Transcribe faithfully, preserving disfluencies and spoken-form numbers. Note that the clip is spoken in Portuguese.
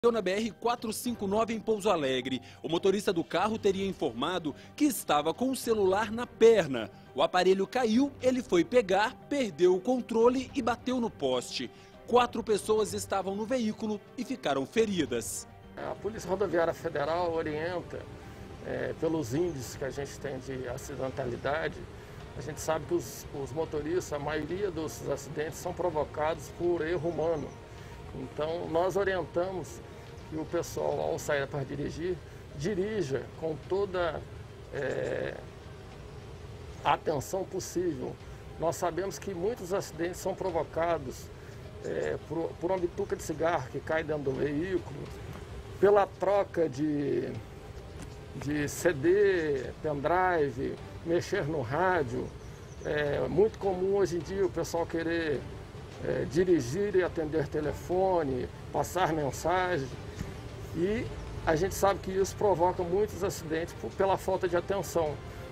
Na B R quatrocentos e cinquenta e nove em Pouso Alegre, o motorista do carro teria informado que estava com o celular na perna. O aparelho caiu, ele foi pegar, perdeu o controle e bateu no poste. Quatro pessoas estavam no veículo e ficaram feridas. A Polícia Rodoviária Federal orienta, é, pelos índices que a gente tem de acidentalidade, a gente sabe que os, os motoristas, a maioria dos acidentes são provocados por erro humano. Então, nós orientamos que o pessoal, ao sair para dirigir, dirija com toda é, a atenção possível. Nós sabemos que muitos acidentes são provocados é, por, por uma bituca de cigarro que cai dentro do veículo, pela troca de, de C D, pendrive, mexer no rádio. É muito comum hoje em dia o pessoal querer É, dirigir e atender telefone, passar mensagem, e a gente sabe que isso provoca muitos acidentes por, pela falta de atenção.